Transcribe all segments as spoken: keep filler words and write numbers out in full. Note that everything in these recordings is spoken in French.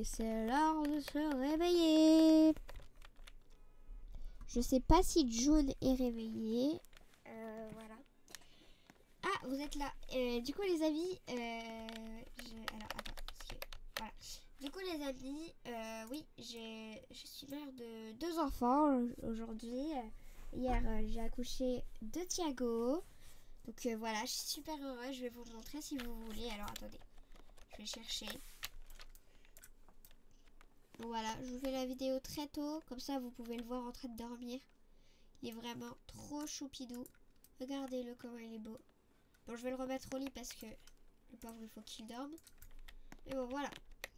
Et c'est l'heure de se réveiller. Je sais pas si June est réveillée. Euh, voilà. Ah, vous êtes là. Euh, du coup, les amis, euh, je... alors attends, parce que voilà. Du coup, les amis, euh, oui, j'ai, je suis mère de deux enfants aujourd'hui. Hier, euh, j'ai accouché de Thiago. Donc euh, voilà, je suis super heureuse. Je vais vous le montrer si vous voulez. Alors attendez, je vais chercher. Donc voilà, je vous fais la vidéo très tôt. Comme ça, vous pouvez le voir en train de dormir. Il est vraiment trop choupidou. Regardez-le comment il est beau. Bon, je vais le remettre au lit parce que le pauvre, il faut qu'il dorme. Mais bon, voilà.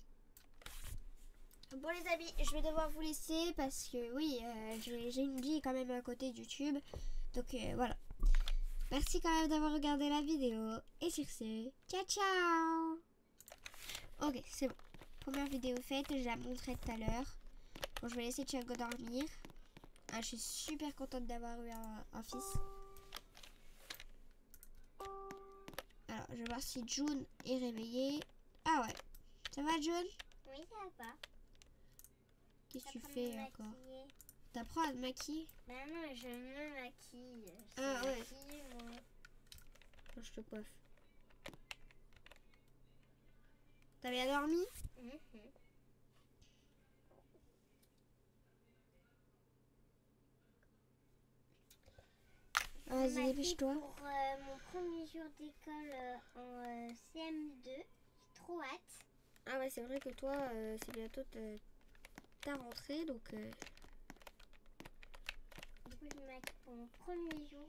Bon les amis, je vais devoir vous laisser parce que oui, euh, j'ai une vie quand même à côté de YouTube. Donc euh, voilà. Merci quand même d'avoir regardé la vidéo. Et sur ce, ciao ciao. Ok, c'est bon. Première vidéo faite, je la montrerai tout à l'heure. Bon, je vais laisser Thiago dormir. Ah, je suis super contente d'avoir eu un, un fils. Alors, je vais voir si June est réveillée. Ah ouais. Ça va June? Oui, ça va. Qu'est-ce que tu fais encore? T'apprends à te maquiller? Bah non, je me maquille. Je Ah ouais. maquille, moi. Bon, je te coiffe. T'as bien dormi? Mm-hmm. Vas-y, dépêche-toi. Pour euh, mon premier jour d'école euh, en euh, C M deux, j'ai trop hâte. Ah ouais, c'est vrai que toi, euh, c'est bientôt ta rentrée, donc... Euh... Du coup, je me maquille pour mon premier jour.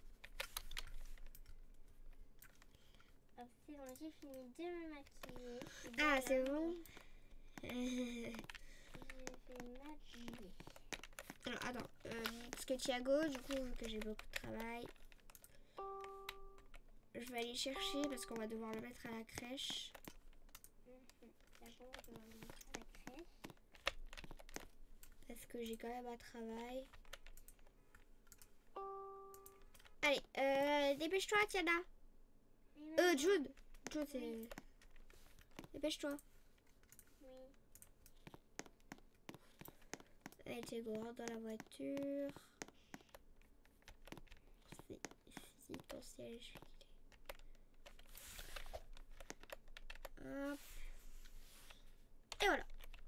Alors, c'est bon, j'ai fini de me maquiller. Ah, c'est bon. Je vais m'habiller. Alors, attends. Euh, parce que Thiago, du coup, vu que j'ai beaucoup de travail, je vais aller chercher parce qu'on va devoir le mettre à la crèche. D'abord, je vais le mettre à la crèche. Parce que j'ai quand même un travail. Allez, euh, dépêche-toi, Tiana. Euh, Jude. Jude, c'est... Oui. Dépêche-toi. Oui. Allez, Thiago, rentre dans la voiture. C'est ici ton siège. Hop. Et voilà.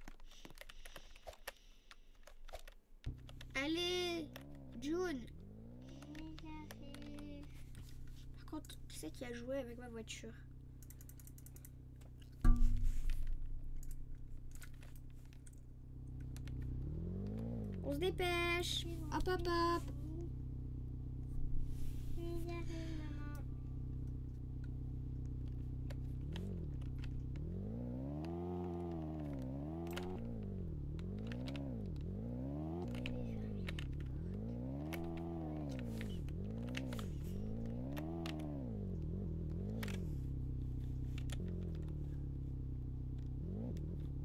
Allez, June. Par contre, qui c'est qui a joué avec ma voiture? On se dépêche. Hop, hop, hop.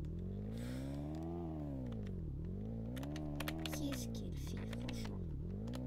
Qu'est-ce qu'elle fait, franchement?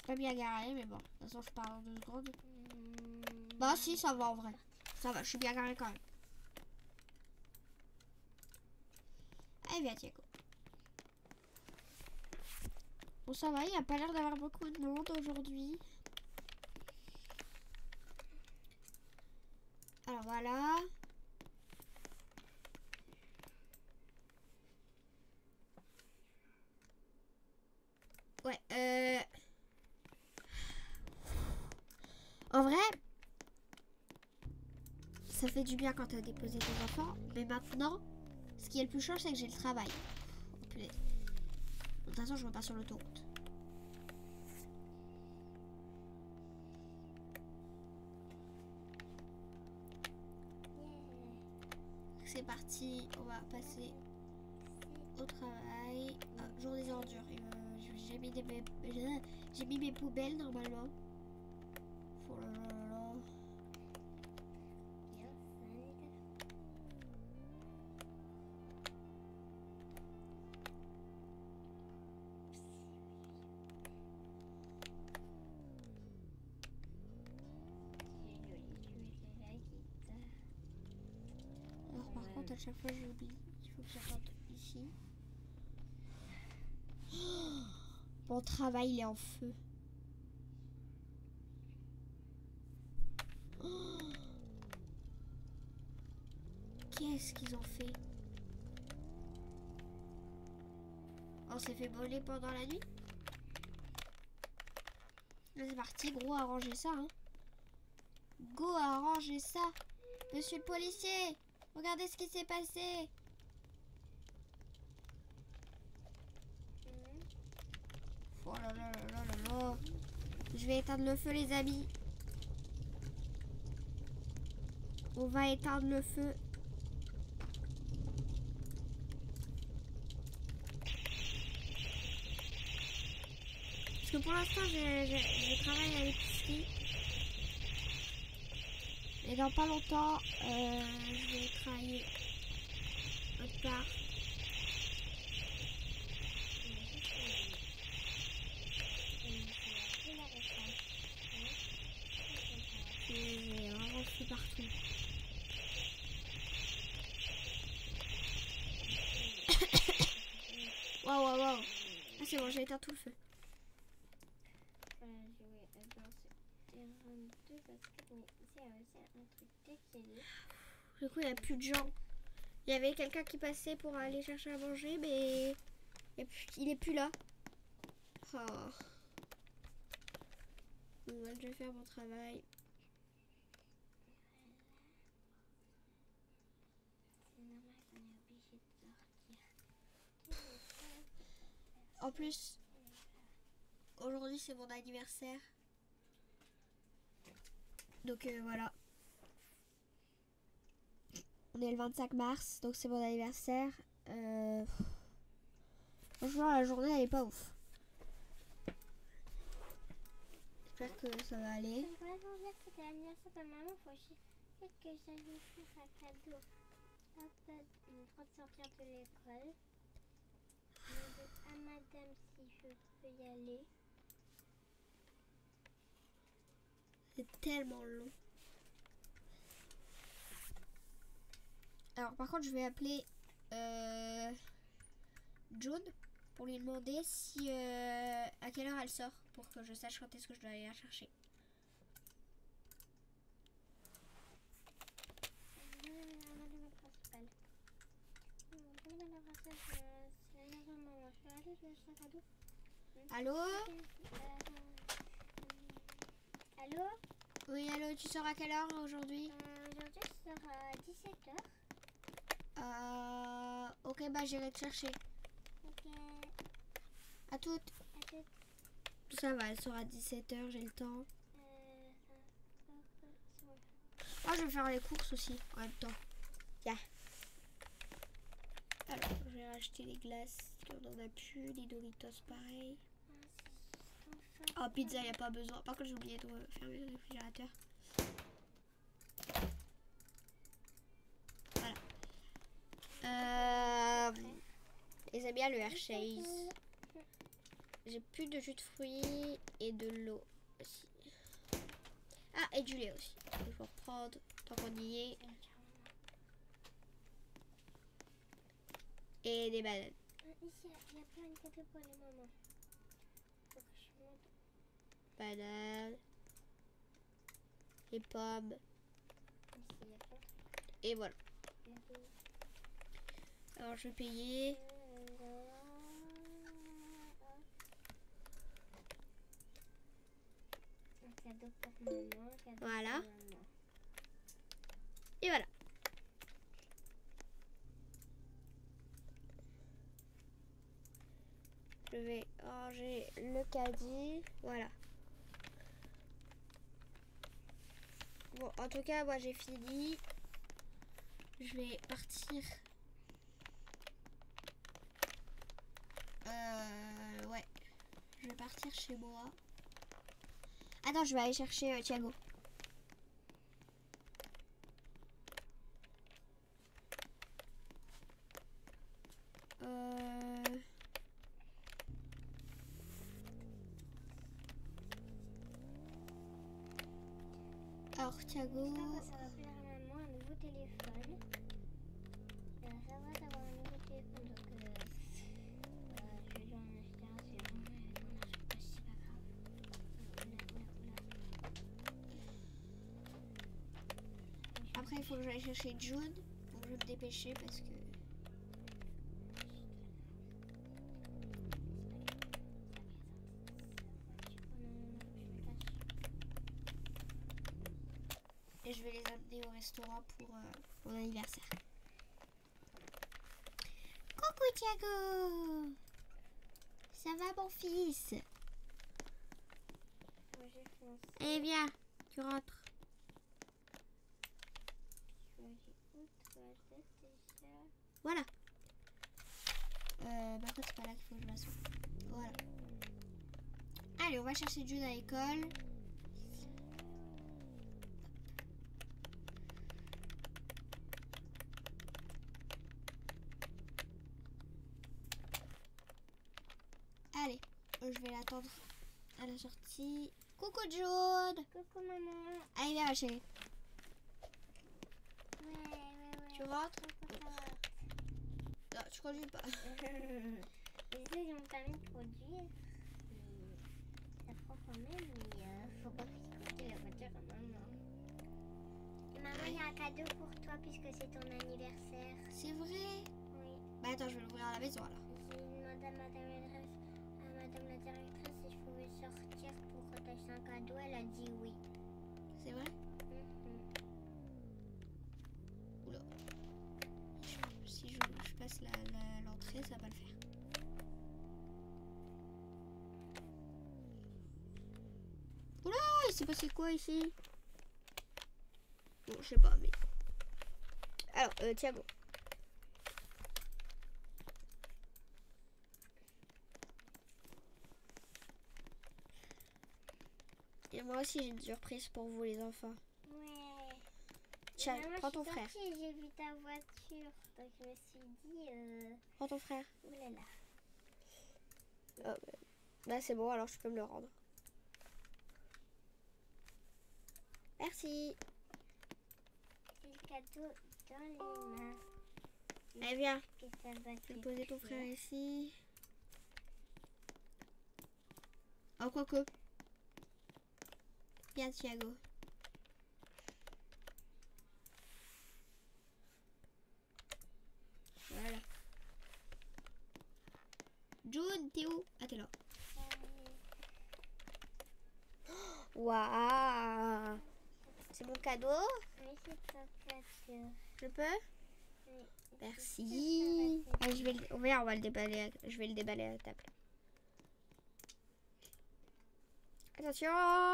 pas bien garé, mais bon. De toute façon, je pars en deux secondes. Mmh. Bah si, ça va en vrai. Ça va, je suis bien garé quand même. Allez, viens, Thiago. Bon, ça va, il n'y a pas l'air d'avoir beaucoup de monde aujourd'hui. Alors voilà. Ouais, euh... En vrai, ça fait du bien quand t'as déposé tes enfants. Mais maintenant, ce qui est le plus chiant, c'est que j'ai le travail. Oh, punaise. De toute façon, je repars sur l'autoroute. C'est parti, on va passer au travail. Ah, jour des ordures. Euh, j'ai mis, des... j'ai mis mes poubelles normalement. Oh là là là là. Alors par contre à chaque fois j'oublie. Il faut que j'attende ici. Oh, mon travail il est en feu. Oh, qu'est-ce qu'ils ont fait? On s'est fait voler pendant la nuit. Là c'est parti, gros, arranger ça. Hein. Go, arranger ça. Monsieur le policier, regardez ce qui s'est passé. Oh là là là là là là. Je vais éteindre le feu, les amis. On va éteindre le feu. Parce que pour l'instant, je, je, je travaille à l'épicerie. Et dans pas longtemps, euh, je vais travailler autre part. J'ai vraiment feu partout. Waouh, waouh, waouh. Ah, c'est bon, j'ai éteint tout le feu. Du coup, il n'y a plus de gens. Il y avait quelqu'un qui passait pour aller chercher à manger, mais il n'est plus là. Oh. Bon, je vais faire mon travail. En plus, aujourd'hui c'est mon anniversaire. Donc euh, voilà. On est le vingt-cinq mars, donc c'est mon anniversaire. Euh... Franchement, la journée elle est pas ouf. J'espère que ça va aller. Sortir de l'école. À madame si je peux y aller. C'est tellement long. Alors par contre je vais appeler euh, June pour lui demander si euh, à quelle heure elle sort pour que je sache quand est-ce que je dois aller la chercher. Allô? Allô? Oui, allô, tu sors à quelle heure aujourd'hui? euh, Aujourd'hui, je sors à dix-sept heures. Euh, ok, bah j'irai te chercher. Ok. À toutes. À toutes. Tout ça va, elle sera à dix-sept heures, j'ai le temps. Euh, Ah, je vais faire les courses aussi en même temps. Tiens. Alors, je vais racheter les glaces. On en a plus. Les Doritos, pareil. Oh, pizza, il n'y a pas besoin. Par contre, j'ai oublié de fermer le réfrigérateur. Voilà. Euh, les amis, le Hershey's. j'ai plus de jus de fruits et de l'eau aussi. Ah, et du lait aussi. Je vais reprendre tant qu'on y est. Et des bananes. Ici, il y a plein de cadeaux pour les mamans. Faut que je monte. Bananes. Et pommes. Ici, il y a plein de Et voilà. cadeaux. Alors je vais payer. Un cadeau pour maman, un cadeau Voilà. pour maman. Et voilà. Je vais ranger le caddie. Voilà. Bon, en tout cas, moi j'ai fini. Je vais partir. Euh, ouais. Je vais partir chez moi. Attends, je vais aller chercher euh, Thiago. Euh... Alors, Thiago. Ça va faire à maman un nouveau téléphone. Elle a ça va d'avoir un nouveau téléphone, donc euh, euh, je vais lui en acheter un, c'est bon, on n'achète pas, c'est pas grave. Oula, oula, oula. Après, il faut que j'aille chercher June. Donc, je vais me dépêcher parce que. Et je vais les amener au restaurant pour euh, mon anniversaire. Coucou Thiago! Ça va mon fils? Moi j'ai foncé. Allez viens, tu rentres. Voilà. Euh, par contre c'est pas là qu'il faut que je m'assoie. Voilà. Allez, on va chercher June à l'école. Allez, je vais l'attendre à la sortie. Coucou June. Coucou maman. Allez viens ma chérie. Ouais, ouais, ouais. Tu rentres? Coucou, ça va. Non, tu conduis pas. Les deux, ils ont permis de produire. Ça prend quand même, mais euh, faut pas picoter la voiture à maman. Et maman, il y a un cadeau pour toi puisque c'est ton anniversaire. C'est vrai? Oui. Bah attends, je vais l'ouvrir à la maison alors. J'ai demandé à madame, à madame la directrice si je pouvais sortir pour t'acheter un cadeau. Elle a dit oui. C'est vrai? Mhm. Oula. Je- si je, je passe la- la- l'entrée, ça va le faire. Oula, il s'est passé quoi ici? Bon, je sais pas, mais... Alors, euh, Thiago. Et moi aussi, j'ai une surprise pour vous, les enfants. Ouais. Tiens, Maman, prends je suis ton frère. sortie et j'ai vu ta voiture. Donc je me suis dit, euh... Prends ton frère. oh là là. Oh, bah, bah, c'est bon, alors je peux me le rendre. Merci. C'est le cadeau dans les mains. Allez, viens. Et ça va Je vais te poser ton plaire. frère ici. Oh, quoique. Viens, Thiago. Voilà. June, t'es où? Ah, t'es là. Waouh! C'est mon cadeau? Oui, c'est ton cadeau. Je peux? Oui. Merci. Ah, je vais le... on va, on va le déballer. à- Je vais le déballer à la table. Attention!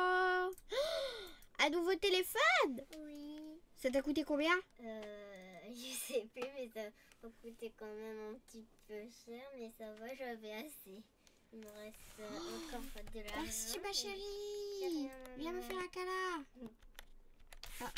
Un nouveau téléphone! Oui. Ça t'a coûté combien? Euh, je sais plus, mais ça va coûter quand même un petit peu cher, mais ça va, j'avais assez. Il me reste euh, encore de l'argent. Merci ma et- chérie. rien, Viens me maman. faire un câlin. Ah.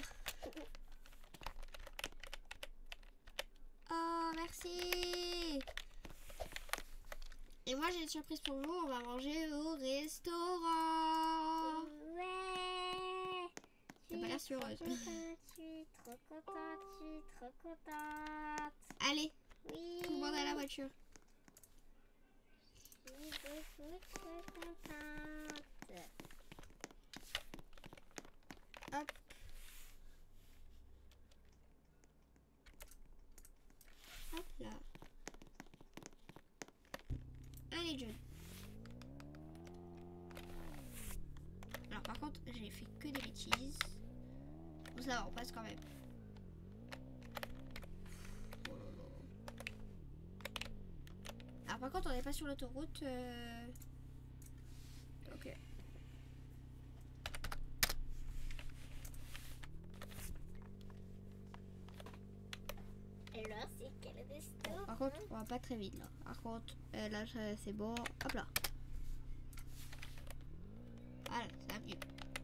Oh merci. Et moi j'ai une surprise pour vous, on va manger au restaurant. Ouais. T'as pas l'air si heureuse. Je suis trop contente, je suis trop contente. Allez, Oui. tout le monde à la voiture. Je suis beaucoup trop contente. Hop. Hop là. Allez John. Alors par contre j'ai fait que des bêtises. Bon ça va, on passe quand même. Oh là là. Alors par contre on n'est pas sur l'autoroute. Euh... Ok. Et là, c'est quel resto? Bon, par contre on va pas très vite là. Par contre euh, là c'est bon. Hop là. Voilà, ça va mieux.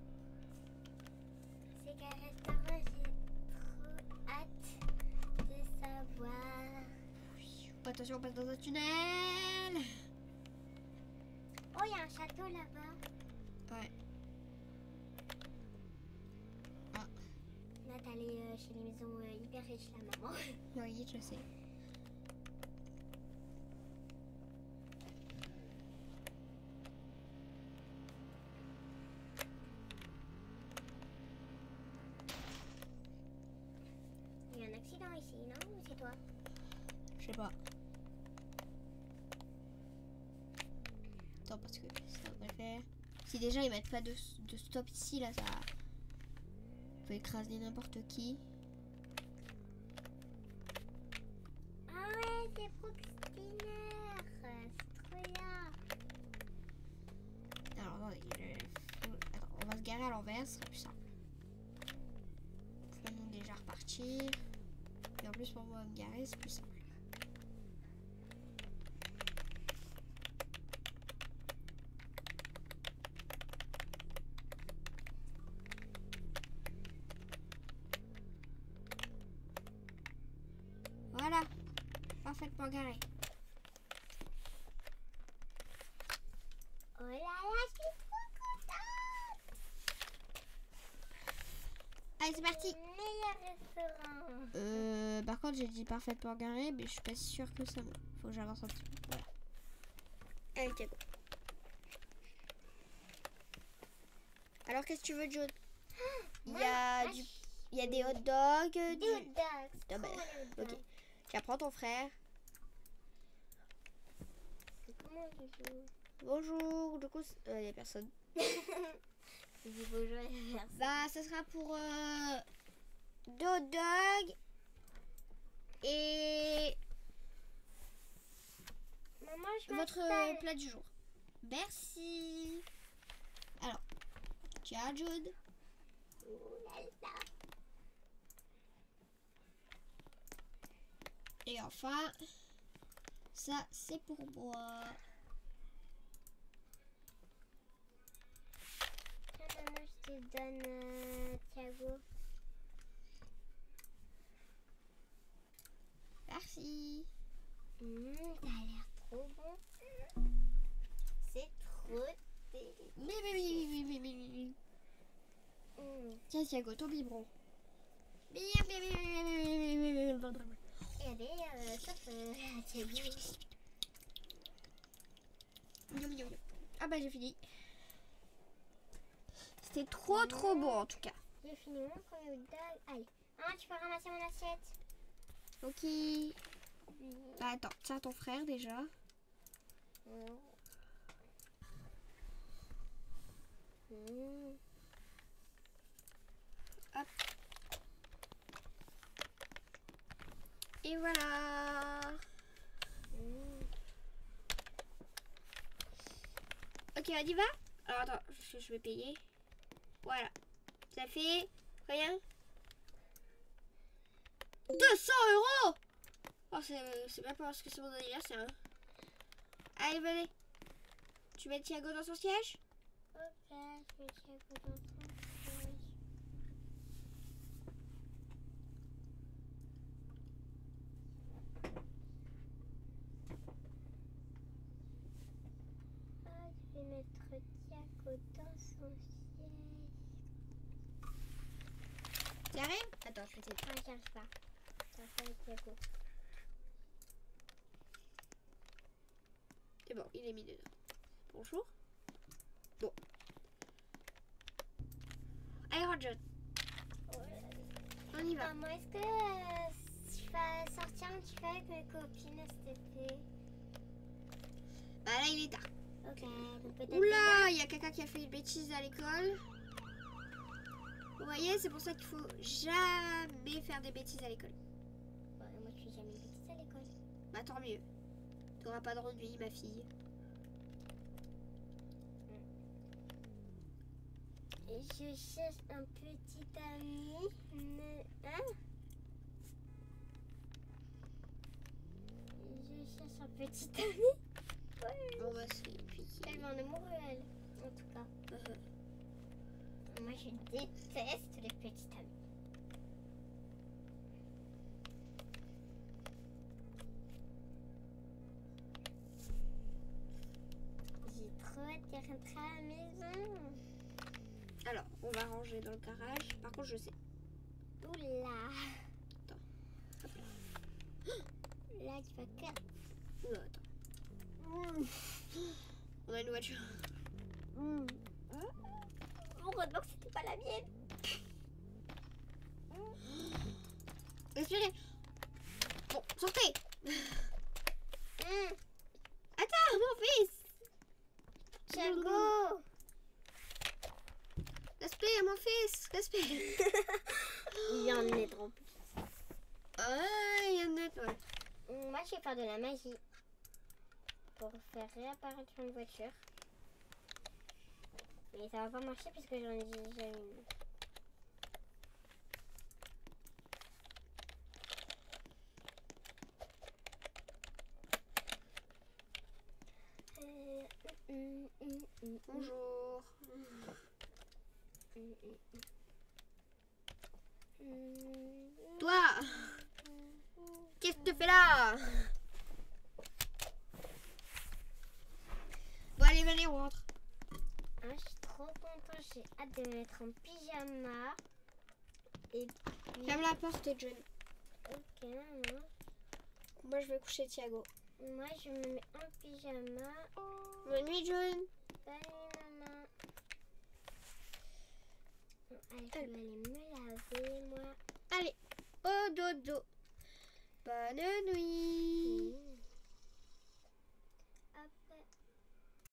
C'est quel restaurant? J'ai trop hâte de savoir. Attention, on passe dans un tunnel. Oh, il y a un château là-bas. Ouais. Ah, Là, t'es allée euh, chez les maisons euh, hyper riches, la maman. oui, je sais. Il y a un accident ici, non? Ou c'est toi? Je sais pas. Attends, parce que ça va le faire. Si déjà ils mettent pas de, de stop ici, là, ça peut écraser n'importe qui. Ah ouais, c'est Proxtiner. C'est trop bien. Alors, attendez, je- attends, on va se garer à l'envers, ce sera plus simple. Pouvons déjà repartir. Et en plus, pour moi, me garer, c'est plus simple. Voilà, parfaitement garé. Oh là là, je suis trop contente. Allez, c'est parti. Meilleur restaurant. Euh, par contre, j'ai dit parfaitement garé, mais je suis pas sûre que ça va. Faut que j'avance un petit peu. Voilà. Allez, Thiago. Alors, qu'est-ce que tu veux, John? Il y a Moi, du, je- il y a des hot dogs. Des Du... hot dogs. Ah bah, Trop les hot ok. dogs. Tiens, prends ton frère. C'est comment je joue? Bonjour. Du coup, c'est- euh, il y a personne. Je dis bonjour à la personne. Bah, ça sera pour euh, deux hot dogs et Maman, je votre m'installe. plat du jour. Merci. Alors, tiens, Jude. Ouh là là. Et enfin, ça, c'est pour moi. Tiens, maman, je te donne euh, Thiago. Merci. Mmh, ça a l'air trop bon. C'est trop délicieux. Oui, oui, oui, oui, oui, oui, oui, oui. Mmh. Tiens, Thiago, ton biberon. Bien, bien, bien, bien, bien, bien, bien, bien, bien, bien. Il y avait, euh, sauf euh, Thiago. Miam, miam, miam. Ah bah, j'ai fini. C'était trop, trop bon, en tout cas. J'ai fini mon premier hot dog. Allez, maman, tu peux ramasser mon assiette. Ok. Bah, attends, tiens ton frère déjà. Mmh. Mmh. Hop. Et voilà. Mmh. Ok, on y va. Alors, attends, je, je vais payer. Voilà. Ça fait rien. deux cents euros. Oh, c'est même pas parce que c'est mon anniversaire. Hein. Allez, venez. Tu mets Thiago dans son siège? Ok, je vais Thiago dans son siège. vais mettre Thiago dans son siège. Tu arrives? Attends, je vais t'aider. Ah, j'y arrive pas. Ça va faire Thiago. C'est bon, il est mis dedans. Bonjour. Bon. Allez, Roger. On y va. Maman, est-ce que euh, je vais sortir un petit peu avec mes copines, s'il te plaît? Bah là, il est tard. Ok, donc peut-être... Oula, il y a quelqu'un qui a fait une bêtise à l'école. Vous voyez, c'est pour ça qu'il faut jamais faire des bêtises à l'école. Ouais, moi, je fais jamais de bêtises à l'école. Bah tant mieux. T'auras pas de rendu, ma fille. Je cherche un petit ami. Mais, hein? Je cherche un petit ami. Ouais. Bon bah c'est puis Elle m'en amoureux, elle. En tout cas. euh, Moi, je déteste les petits amis. J'ai trop hâte de rentrer à la maison. Alors, on va ranger dans le garage. Par contre, je sais. Oula. Attends. Hop Là, tu vas faire. Oula, attends. On a une voiture. Mmh. Heureusement que c'était pas la mienne. Respirez. Bon, sortez. Mmh. Attends, mon fils. Thiago. Respire, mon fils. Respire. Il y en a trop. Ah, il y en a, ouais. Moi, je vais faire de la magie pour faire réapparaître une voiture. Mais ça va pas marcher puisque j'en ai déjà une. Euh, hum, hum, hum, hum, Bonjour. hum, hum, hum. Toi, qu'est-ce que tu fais là? Bon, allez, venez, on rentre. Ah, je suis trop contente, j'ai hâte de me mettre en pyjama. Et puis... Ferme la porte, John. Ok, maman. Moi, je vais coucher Thiago. Moi, je me mets en pyjama. Bonne nuit, John. Bonne nuit, maman. Bon, allez, je vais aller me laver, moi. Allez, au dodo. Bonne nuit. Mmh.